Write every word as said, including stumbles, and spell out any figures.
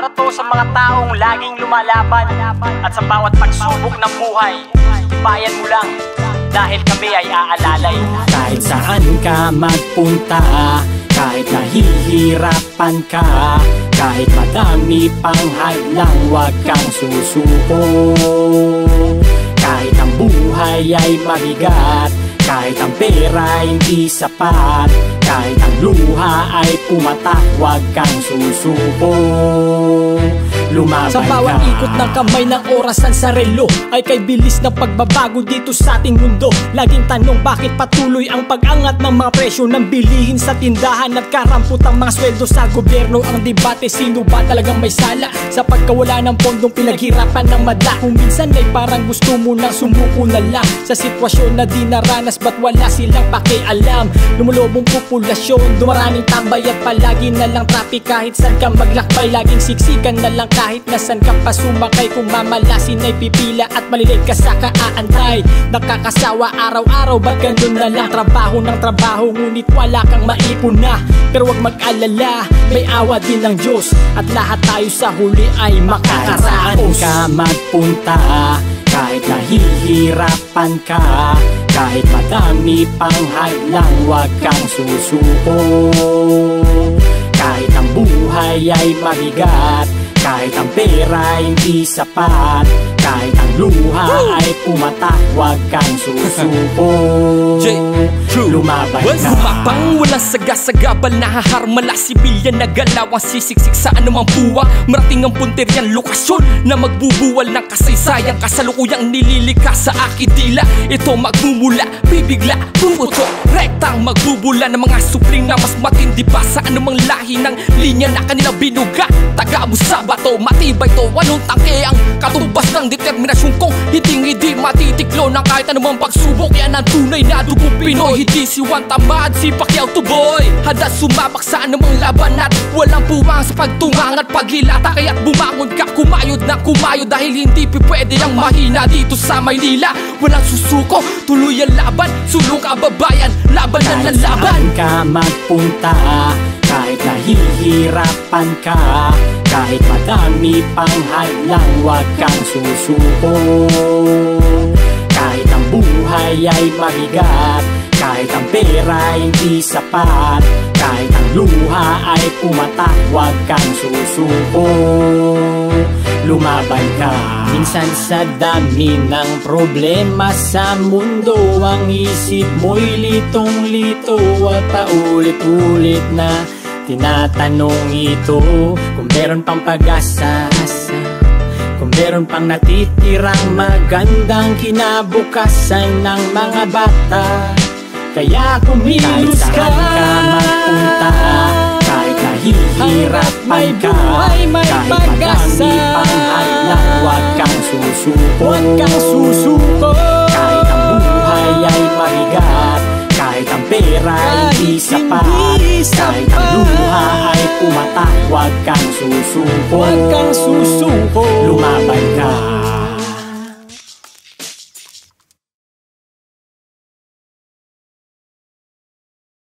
Para to sa mga taong laging lumalaban at sa bawat pagsubok ng buhay, bayan mo lang dahil kami ay aalalay. Kahit saan ka magpunta, kahit nahihirapan ka, kahit madami pang hadlang, wag kang susuko. Kahit ang buhay ay mabigat, kahit ang pera hindi sapat, kahit ang luha ay pumatak, wag kang susuko. Lumaban sa bawat ka. ikot ng kamay ng orasan sa relo ay kay bilis ng pagbabago dito sa ating mundo. Laging tanong bakit patuloy ang pag-angat ng mga presyo ng bilihin sa tindahan at karampot ang mga sweldo sa gobyerno. Ang debate, sino ba talagang may sala sa pagkawala ng pondong pinaghirapan ng madla? Kung minsan ay parang gusto mo nang sumuko na lang sa sitwasyon na di naranas, ba't wala silang pakialam? Lumulobong populasyon, dumaraming tambay at palagi na lang traffic. Kahit saan ka maglakbay, laging siksikan na lang kahit nasan ka pa sumakay. Kung mamalasin ay pipila at malilate ka sa kaaantay. Nakakasawa araw-araw, ba't ganun na lang? Trabaho ng trabaho, ngunit wala kang maipon na. Pero wag mag-alala, may awa din ng Diyos at lahat tayo sa huli ay makakaraos. Kahit saan ka magpunta, kahit nahihirapan ka, kahit madami pang hadlang, wag kang susuko. Kahit ang buhay ay mabigat, kahit ang pera hindi sapat, kahit ang luha Woo! Ay pumatak, wag kang susuko. Lumaban ka. Lumabang walang sagasagabal, nahaharmala sibilyan na galaw ang sisiksik sa anumang buwa. Marating ang punterian lokasyon na magbubuwal ng kasaysayan, kasalukuyang nililikas sa akidila. Ito magmumula, bibigla, bumuto, rektang magbubula ng mga supling na mas matindi pa sa anumang lahi ng linya na kanila binuga. Taga-abos sa bato, matibay to, anong tangke ang katumbas ng determinasyon kong hindi-hindi matitiklo ng kahit anumang pagsubok. Yan ang tunay na dugong Pinoy, hindi si Juan Tamad, si Pacquiao to boy. Handa sumabak sa anumang laban at walang puwang sa pagtungang at paghilata. Kaya't bumangon ka, kumayod na kumayod, dahil hindi pwede ang mahina dito sa Maynila. Walang susuko, tuloy ang laban, sulong kababayan, laban na ng laban. Kahit saan ka magpunta, kahit nahihirapan ka, kahit madami pang hadlang, wag kang susuko. Kahit ang buhay ay mabigat, kahit ang pera hindi sapat, kahit ang luha ay pumatak, wag kang susuko. Lumaban ka. Minsan sa dami ng problema sa mundo, ang isip mo'y litong-lito at paulit-ulit na tinatanong ito kung meron pang pag-asa, kung meron pang natitirang magandang kinabukasan ng mga bata. Kaya kumilos ka, kahit saan ka magpunta, kahit nahihirapan ka, kahit madami pang hadlang, wag kang susuko. Wag kang susuko. Kahit ang buhay ay mabigat, kahit ang pera hindi sapat, kahit ang luha ay pumatak, wag kang susuko. Wag kang susuko. Lumaban ka.